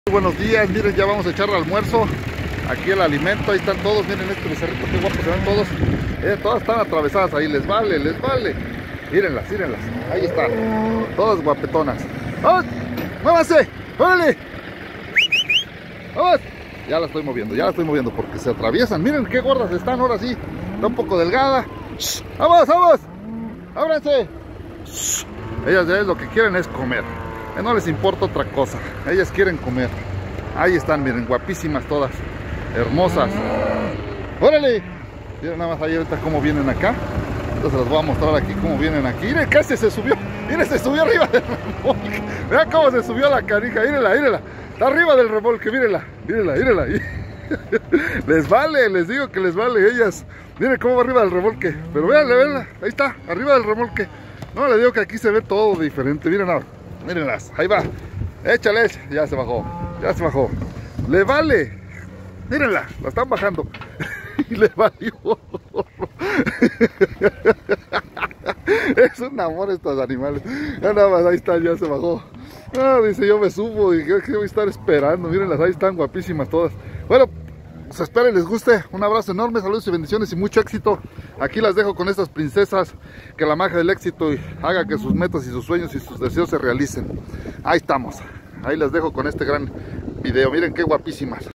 Buenos días, miren, ya vamos a echarle almuerzo. Aquí el alimento, ahí están todos, miren este becerrito, qué guapos se ven todos. Todas están atravesadas ahí, les vale. Mírenlas, ahí están, todas guapetonas. ¡Vamos! ¡Muévanse! ¡Órale! ¡Vamos! Ya la estoy moviendo porque se atraviesan. Miren qué gordas están, ahora sí. Está un poco delgada. ¡Shh! ¡Vamos! ¡Ábranse! ¡Shh! Ellas lo que quieren es comer. No les importa otra cosa. Ellas quieren comer. Ahí están, miren, guapísimas todas. Hermosas. ¡Órale! Miren nada más ahí ahorita cómo vienen acá. Entonces les voy a mostrar aquí cómo vienen aquí. Miren, casi se subió. Miren, se subió arriba del remolque. Vean cómo se subió la canija. Mírenla. Está arriba del remolque, mírenla. Les vale, les digo que les vale ellas. Miren cómo va arriba del remolque. Pero véanla. Ahí está, arriba del remolque. No, le digo que aquí se ve todo diferente. Miren ahora. Mírenlas, ahí va. Échale. Ya se bajó. Le vale. Mírenla, la están bajando. Y le valió. Es un amor estos animales. Ya nada más, ahí está, ya se bajó. Dice, yo me subo y que voy a estar esperando. Mírenlas, ahí están guapísimas todas. Bueno, pues espero y les guste. Un abrazo enorme, saludos y bendiciones y mucho éxito. Aquí las dejo con estas princesas. Que la magia del éxito haga que sus metas y sus sueños y sus deseos se realicen. Ahí estamos. Ahí las dejo con este gran video. Miren qué guapísimas.